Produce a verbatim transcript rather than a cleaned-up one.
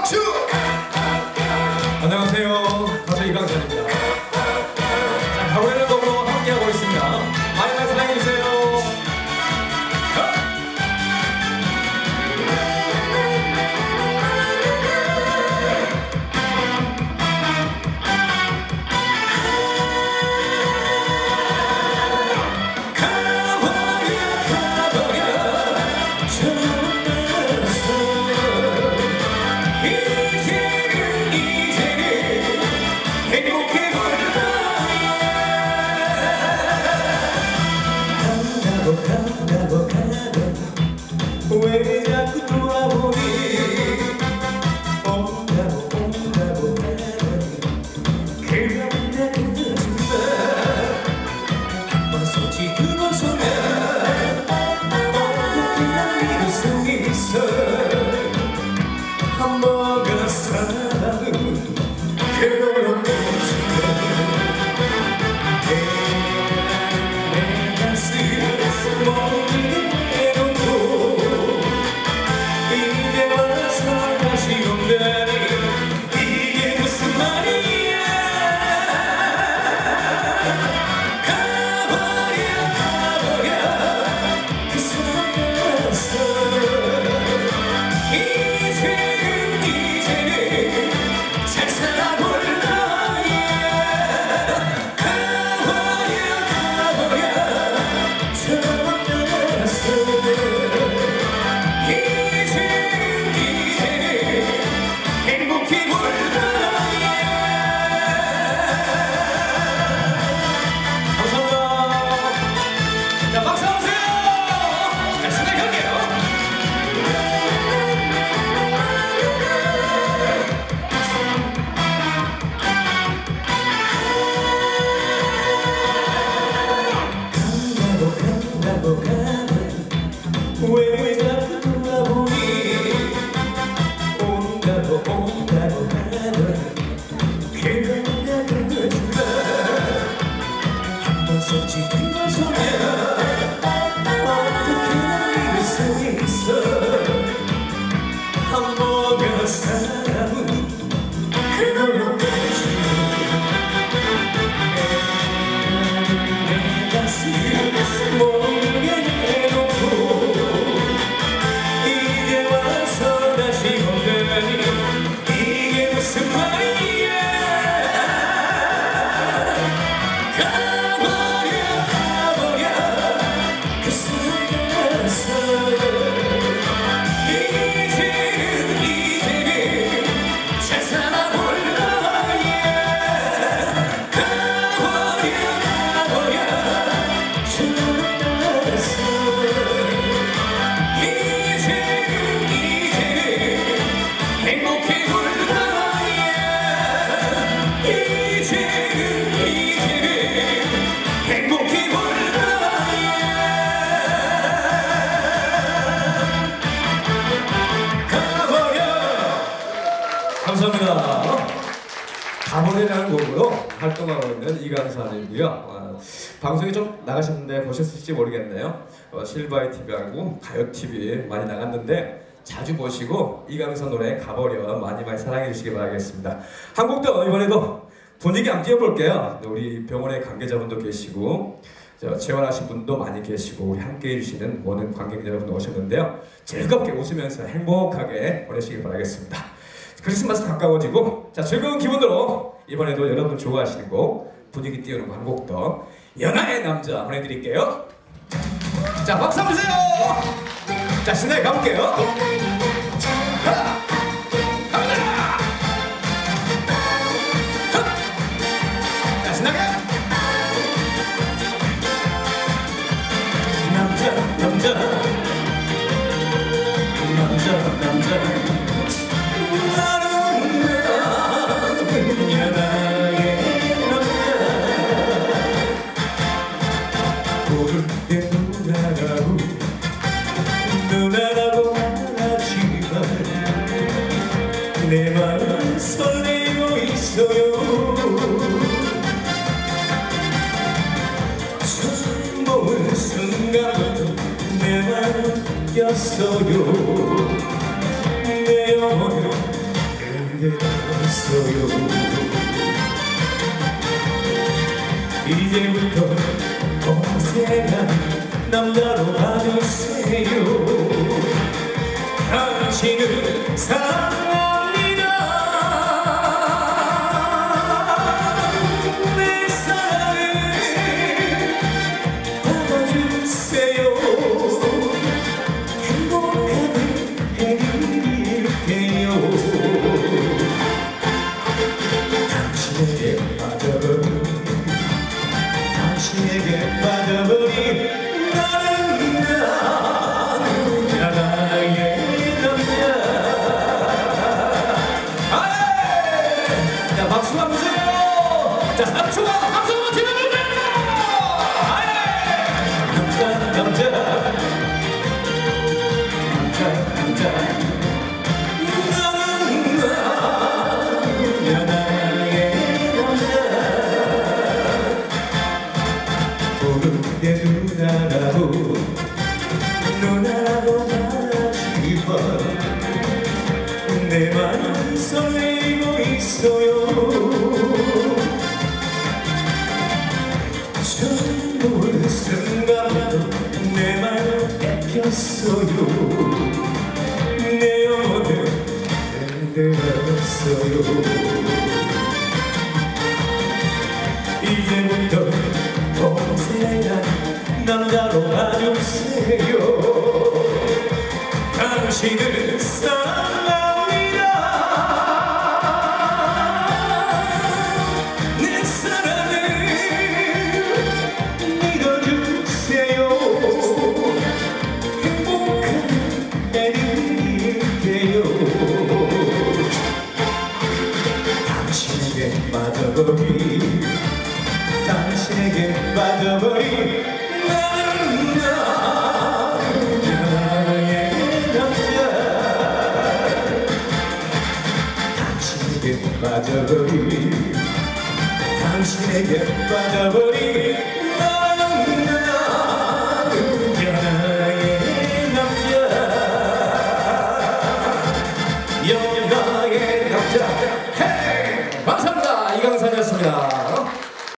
박수! 안녕하세요. 가수 이강산입니다. 자, 가보려는 곡으로 함께하고 있습니다. 많이 많이 사랑해주세요. 가고 가고 왜 자꾸 돌아보니 온다고 온다고 가더니 그런데 그런데 한번 손짓 두번 서면 어떻게 날 수 있어 한 번은 사랑은 그렇게 왜 자꾸 돌아보니 온다고 온다고 가더니 그런가 그런가 한번 손짓 두번 서면 어떻게 날 수 있어 한 번은 사람은 그런 거지 내 가슴 모르게 이게 무슨 말이야 가버려 가버려 그 속에서 이제는 이제는 잘 살아볼라 가버려 가버려 저를 따라서 이제는 이제는 행복해 볼라 이제는 이제는 행복해 볼라 가버려. 감사합니다. 가버리라는 곡으로 활동하고 있는 이강산이고요. 어, 방송에 좀 나가셨는데 보셨을지 모르겠네요. 어, 실바이 티비하고 가요 티비 많이 나갔는데 자주 보시고 이강산 노래 가버려 많이 많이 사랑해 주시기 바라겠습니다. 한 곡 더 이번에도 분위기 한번 띄워볼게요. 우리 병원의 관계자분도 계시고 저 재활하신 분도 많이 계시고 우리 함께 해주시는 모든 관객 여러분 오셨는데요. 즐겁게 웃으면서 행복하게 보내시기 바라겠습니다. 크리스마스 가까워지고 자 즐거운 기분으로 이번에도 여러분 좋아하시는 곡 분위기 띄우는 한 곡 더 연하의 남자 보내드릴게요. 자 박수 한번 주세요. 자 신나게 가볼게요. 하! 갑니다. 자 신나게 남자 남자 남자 남자 나는 연하의 남자 볼을 때 누나라고 누나라고 하지만 내 마음은 설레고 있어요 처음 본 순간부터 내 마음은 꼈어요 내 영혼은 되었어요. 이제부터 어색한 남자로 봐주세요. 당신을 사랑합니다. 내 사랑을 받아주세요. 행복하게 해드릴게요. 당신에게 빠져버린 당신에게 빠져버린 나는 나는 나의 남자. 자, 박수 한번 주세요. 자, 삼 초간 박수로 기다려주세요. 남자 남자 남자 남자 나는 나는 나의 남자. 고르게 누나라고 누나라고 말하지만 내 마음 설레고 있어요. 처음 본 순간부터 내 맘을 뺏겼어요. 내 영혼을 흔들었어요. 이제부터 어색한 남자로 봐주세요. 당신을 사랑합니다. 내 사랑을 믿어주세요. 행복하게 해드릴게요. 당신에게 빠져버린 당신에게 빠져버린 나는 나의 남자. 당신에게 빠져버린 당신에게 빠져버린